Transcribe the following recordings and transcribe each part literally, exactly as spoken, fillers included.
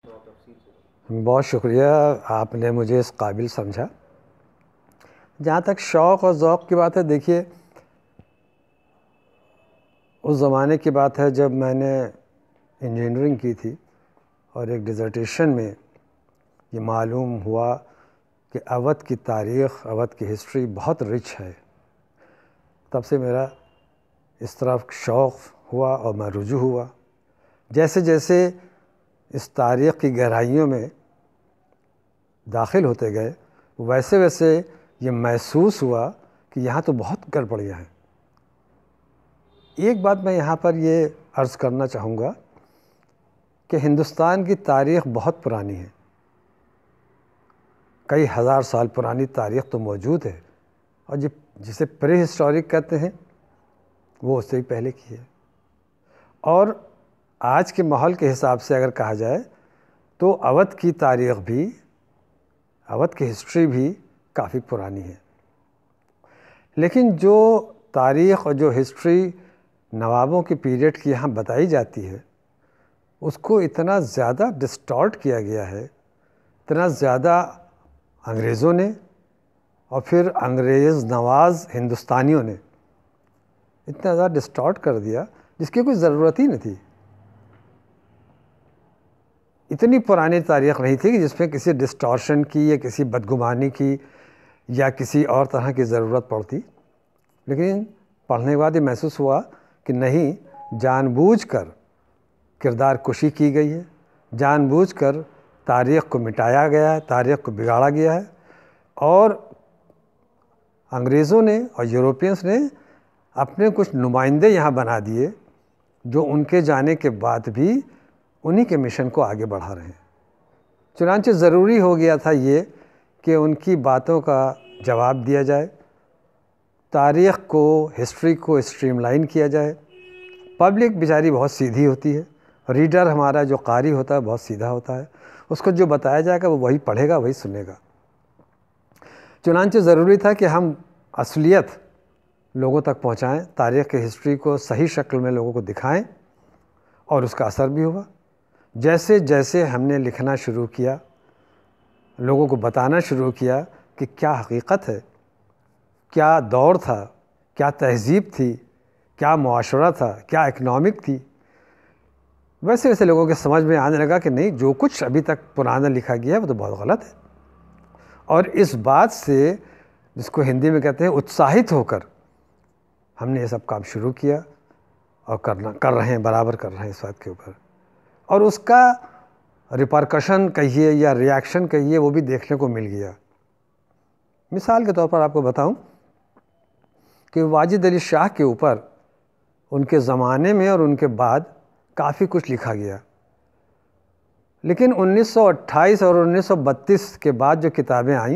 بہت شکریہ، آپ نے مجھے اس قابل سمجھا۔ جہاں تک شوق اور ذوق کی بات ہے، دیکھیے اس زمانے کی بات ہے جب میں نے انجینئرنگ کی تھی اور ایک ڈیزرٹیشن میں یہ معلوم ہوا کہ اودھ کی تاریخ، اودھ کی ہسٹری بہت رچ ہے۔ تب سے میرا اس طرف شوق ہوا اور میں رجوع ہوا۔ جیسے جیسے اس تاریخ کی گہرائیوں میں داخل ہوتے گئے، ویسے ویسے یہ محسوس ہوا کہ یہاں تو بہت گڑبڑیاں ہیں۔ ایک بات میں یہاں پر یہ عرض کرنا چاہوں گا کہ ہندوستان کی تاریخ بہت پرانی ہے، کئی ہزار سال پرانی تاریخ تو موجود ہے، اور جسے پری ہسٹورک کہتے ہیں وہ اس سے بھی پہلے کی ہے۔ اور آج کے ماحول کے حساب سے اگر کہا جائے تو اودھ کی تاریخ بھی، اودھ کی ہسٹری بھی کافی پرانی ہے۔ لیکن جو تاریخ اور جو ہسٹری نوابوں کے پیریڈ کی یہاں بتائی جاتی ہے، اس کو اتنا زیادہ ڈسٹارٹ کیا گیا ہے، اتنا زیادہ انگریزوں نے اور پھر انگریز نواز ہندوستانیوں نے اتنا زیادہ ڈسٹارٹ کر دیا جس کی کوئی ضرورت ہی نہیں تھی۔ اتنی پرانی تاریخ نہیں تھی کہ جس میں کسی ڈسٹارشن کی یا کسی بدگمانی کی یا کسی اور طرح کی ضرورت پڑتی۔ لیکن پڑھنے کے بعد یہ محسوس ہوا کہ نہیں، جان بوجھ کر کردار کشی کی گئی ہے، جان بوجھ کر تاریخ کو مٹایا گیا ہے، تاریخ کو بگاڑا گیا ہے، اور انگریزوں نے اور یورپینس نے اپنے کچھ نمائندے یہاں بنا دیے جو ان کے جانے کے بعد بھی انہی کے مشن کو آگے بڑھا رہے ہیں۔ چنانچہ ضروری ہو گیا تھا یہ کہ ان کی باتوں کا جواب دیا جائے، تاریخ کو، ہسٹری کو اسٹریم لائن کیا جائے۔ پبلک بیچاری بہت سیدھی ہوتی ہے، ریڈر ہمارا جو قاری ہوتا ہے بہت سیدھا ہوتا ہے، اس کو جو بتایا جائے گا وہ وہی پڑھے گا، وہی سنے گا۔ چنانچہ ضروری تھا کہ ہم اصلیت لوگوں تک پہنچائیں، تاریخ کی ہسٹری کو صحیح شکل میں لوگوں کو دکھائیں، اور اس کا اثر بھی ہوا۔ جیسے جیسے ہم نے لکھنا شروع کیا، لوگوں کو بتانا شروع کیا کہ کیا حقیقت ہے، کیا دور تھا، کیا تہذیب تھی، کیا معاشرہ تھا، کیا اکنامک تھی، ویسے ویسے لوگوں کے سمجھ میں آنے لگا کہ نہیں، جو کچھ ابھی تک پرانا لکھا گیا ہے وہ تو بہت غلط ہے۔ اور اس بات سے، جس کو ہندی میں کہتے ہیں اتساہت ہو کر، ہم نے یہ سب کام شروع کیا اور کرنا کر رہے ہیں، برابر کر رہے ہیں اس بات کے اوپر۔ اور اس کا ریپرکشن کہیے یا ریاکشن کہیے، وہ بھی دیکھنے کو مل گیا۔ مثال کے طور پر آپ کو بتاؤں کہ واجد علی شاہ کے اوپر ان کے زمانے میں اور ان کے بعد کافی کچھ لکھا گیا، لیکن انیس سو اٹھائیس اور انیس سو بتیس کے بعد جو کتابیں آئیں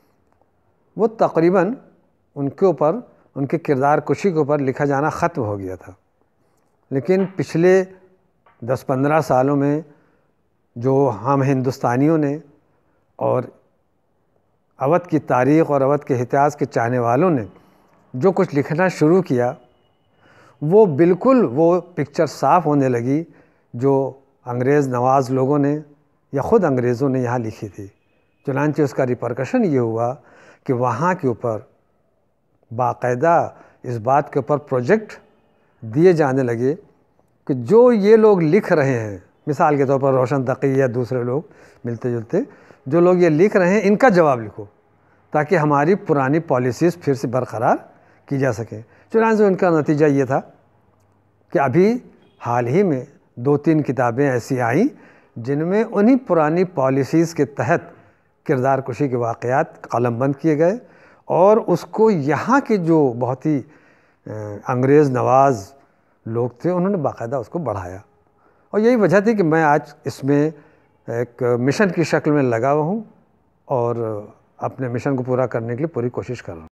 وہ تقریباً ان کے اوپر، ان کے کردار کشی کے اوپر لکھا جانا ختم ہو گیا تھا۔ لیکن پچھلے دس پندرہ سالوں میں جو ہم ہندوستانیوں نے اور اودھ کی تاریخ اور اودھ کے اتہاس کے چاہنے والوں نے جو کچھ لکھنا شروع کیا، وہ بالکل وہ پکچر صاف ہونے لگی جو انگریز نواز لوگوں نے یا خود انگریزوں نے یہاں لکھی تھی۔ چنانچہ اس کا ریپرکشن یہ ہوا کہ وہاں کے اوپر باقاعدہ اس بات کے اوپر پروجیکٹ دیے جانے لگے کہ جو یہ لوگ لکھ رہے ہیں، مثال کے طور پر روشن تقی یا دوسرے لوگ ملتے جلتے جو لوگ یہ لکھ رہے ہیں، ان کا جواب لکھو تاکہ ہماری پرانی پالیسیز پھر سے برقرار کی جا سکیں۔ چنانچہ ان کا نتیجہ یہ تھا کہ ابھی حال ہی میں دو تین کتابیں ایسی آئیں جن میں انہی پرانی پالیسیز کے تحت کردار کشی کے واقعات قلم بند کیے گئے، اور اس کو یہاں کے جو بہت ہی انگریز نواز لوگ تھے انہوں نے باقاعدہ اس کو بڑھایا۔ اور یہی وجہ تھی کہ میں آج اس میں ایک مشن کی شکل میں لگا ہوا ہوں اور اپنے مشن کو پورا کرنے کے لیے پوری کوشش کر رہا ہوں۔